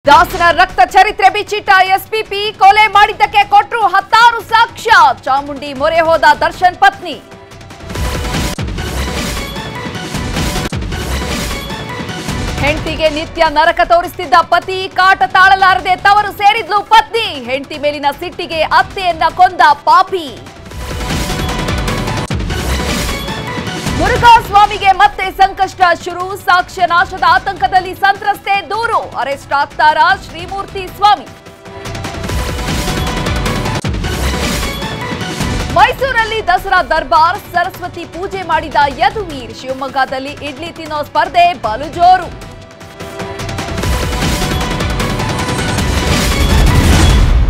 ದಾಸನ ರಕ್ತ ಚರಿತ್ರೆ ಬಿಚ್ಚಿಟ್ಟ ಎಸ್ಪಿಪಿ ಕೊಲೆ ಮಾಡಿದ್ದಕ್ಕೆ ಕೊಟ್ಟರು 16 ಸಾಕ್ಷ್ಯ ಚಾಮುಂಡಿ ಮೊರೆ ಹೋದ ದರ್ಶನ್ ಪತ್ನಿ ಹೆಂಡತಿಗೆ ನಿತ್ಯ ನರಕ ತೋರಿಸುತ್ತಿದ್ದ ಪತಿ ಕಾಟ ತಾಳಲಾರದೆ ತವರು ಸೇರಿದ್ಲು ಪತ್ನಿ ಹೆಂಡತಿ ಮೇಲಿನ ಸಿಟ್ಟಿಗೆ ಅತ್ತೆಯನ್ನ ಕೊಂದ ಪಾಪಿ ಮುರುಘಾಸ್ವಾಮಿಗೆ ಮತ್ತೆ ಸಂಕಷ್ಟ ಶುರು ಸಾಕ್ಷ್ಯ ನಾಶದ ಆತಂಕದಲ್ಲಿ ಸಂತ್ರಸ್ತೆ ದೂರು ಅರೆಸ್ಟ್ ಆಗ್ತಾರಾ ಶ್ರೀಮೂರ್ತಿ ಸ್ವಾಮಿ ಮೈಸೂರಲ್ಲಿ ದಸರಾ ದರ್ಬಾರ್ ಸರಸ್ವತಿ ಪೂಜೆ ಮಾಡಿದ ಯದುವೀರ್ ಶಿವಮೊಗ್ಗದಲ್ಲಿ ಇಡ್ಲಿ ತಿನ್ನೋ ಸ್ಪರ್ಧೆ ಬಲು ಜೋರು